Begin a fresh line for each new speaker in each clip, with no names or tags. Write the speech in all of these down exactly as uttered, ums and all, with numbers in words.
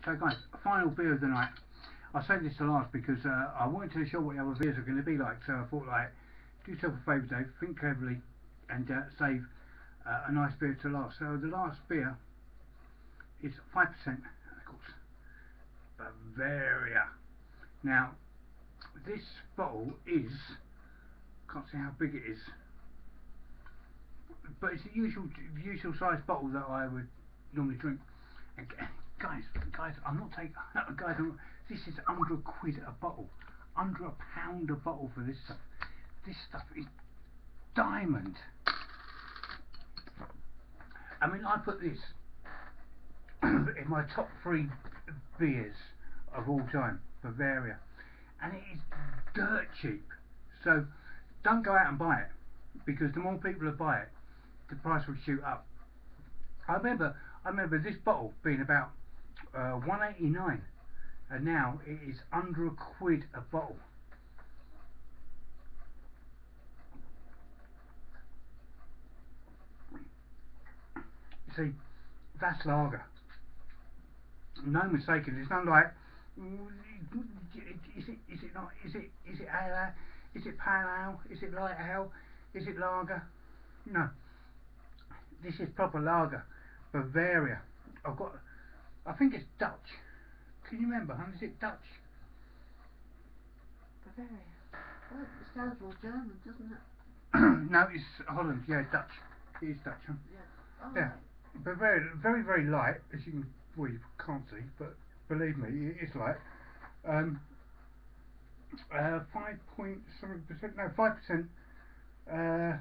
So guys, final beer of the night. I saved this to last because uh, I wanted to show what the other beers are going to be like. So I thought, like, do yourself a favour, Dave, think cleverly, and uh, save uh, a nice beer to last. So the last beer is five percent, of course, Bavaria. Now, this bottle is, can't see how big it is, but it's the usual usual size bottle that I would normally drink. And guys, guys, I'm not taking, guys, I'm, this is under a quid a bottle, under a pound a bottle for this stuff. This stuff is diamond. I mean, I put this in my top three beers of all time, Bavaria, and it is dirt cheap. So don't go out and buy it, because the more people that buy it, the price will shoot up. I remember, I remember this bottle being about uh, one eighty-nine, and now it is under a quid a bottle. See, that's lager. No mistaking. It's not like, is it? Is it not? Is it? Is it ale? Is it pale ale? Is it light ale? Is it lager? No. This is proper lager. Bavaria. I've got. I think it's Dutch. Can you remember? Huh? Is it Dutch?
Bavaria. Oh, it sounds more German, doesn't it?
No, it's Holland. Yeah, Dutch. It is Dutch. Huh?
Yeah. Oh,
Yeah.
right.
Bavaria. Very, very light, as you can. Well, you can't see, but believe me, it is light. Um. Uh, five point seven percent. No, five percent. Uh.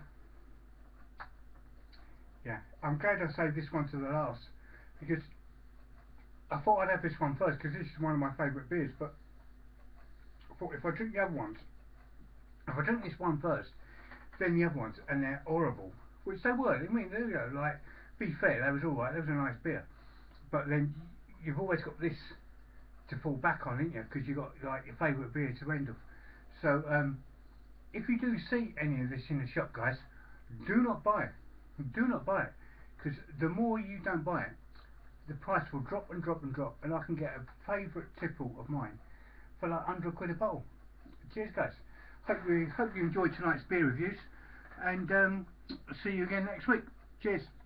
Yeah, I'm glad I saved this one to the last, because I thought I'd have this one first, because this is one of my favourite beers, but I thought if I drink the other ones, if I drink this one first, then the other ones, and they're horrible, which they were. I mean, there you go, like, be fair, that was alright, that was a nice beer, but then you've always got this to fall back on, ain't you, because you've got, like, your favourite beer to end off. So, um, if you do see any of this in the shop, guys, do not buy it. Do not buy it, because the more you don't buy it, the price will drop and drop and drop, and I can get a favourite tipple of mine for like under a quid a bottle. Cheers, guys. Hope you hope you enjoyed tonight's beer reviews, and um, see you again next week. Cheers.